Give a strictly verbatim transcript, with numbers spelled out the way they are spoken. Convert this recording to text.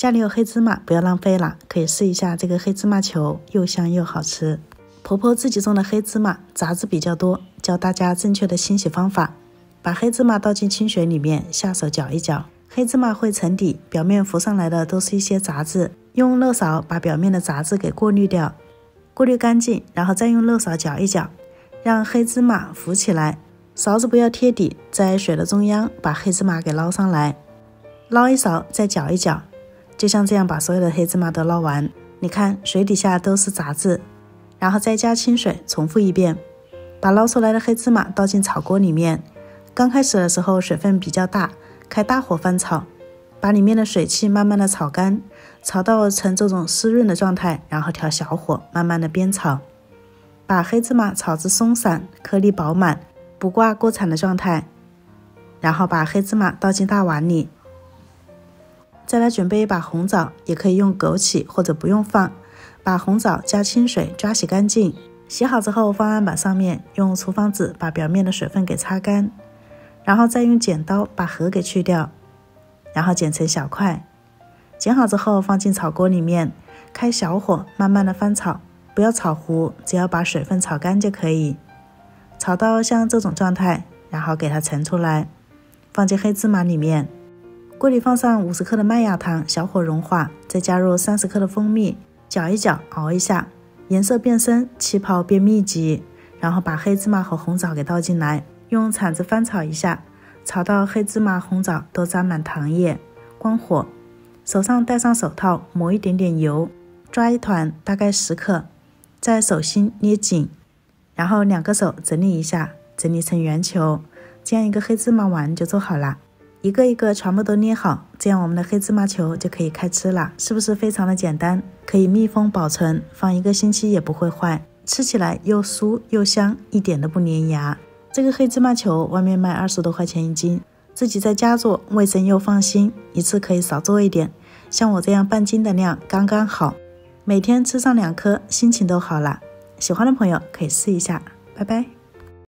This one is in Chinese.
家里有黑芝麻不要浪费了，可以试一下这个黑芝麻球，又香又好吃。婆婆自己种的黑芝麻杂质比较多，教大家正确的清洗方法。把黑芝麻倒进清水里面，下手搅一搅，黑芝麻会沉底，表面浮上来的都是一些杂质，用热勺把表面的杂质给过滤掉，过滤干净，然后再用热勺搅一搅，让黑芝麻浮起来，勺子不要贴底，在水的中央把黑芝麻给捞上来，捞一勺再搅一搅，就像这样把所有的黑芝麻都捞完。你看水底下都是杂质，然后再加清水重复一遍，把捞出来的黑芝麻倒进炒锅里面。刚开始的时候水分比较大，开大火翻炒，把里面的水汽慢慢的炒干，炒到成这种湿润的状态，然后调小火慢慢的煸炒，把黑芝麻炒至松散，颗粒饱满，不挂锅铲的状态，然后把黑芝麻倒进大碗里。再来准备一把红枣，也可以用枸杞或者不用放，把红枣加清水抓洗干净，洗好之后放案板上面，用厨房纸把表面的水分给擦干，然后再用剪刀把核给去掉，然后剪成小块。剪好之后放进炒锅里面，开小火慢慢的翻炒，不要炒糊，只要把水分炒干就可以。炒到像这种状态，然后给它盛出来，放进黑芝麻里面。锅里放上五十克的麦芽糖，小火融化，再加入三十克的蜂蜜，搅一搅，熬一下，颜色变深，气泡变密集，然后把黑芝麻和红枣给倒进来，用铲子翻炒一下，炒到黑芝麻红枣都沾满糖液，关火，手上戴上手套，抹一点点油，抓一团大概十克，在手心捏紧，然后两个手整理一下，整理成圆球，这样一个黑芝麻丸就做好了。一个一个全部都捏好，这样我们的黑芝麻球就可以开吃了，是不是非常的简单？可以密封保存，放一个星期也不会坏，吃起来又酥又香，一点都不粘牙。这个黑芝麻球外面卖二十多块钱一斤，自己在家做卫生又放心，一次可以少做一点，像我这样半斤的量刚刚好，每天吃上两颗，心情都好了。喜欢的朋友可以试一下，拜拜。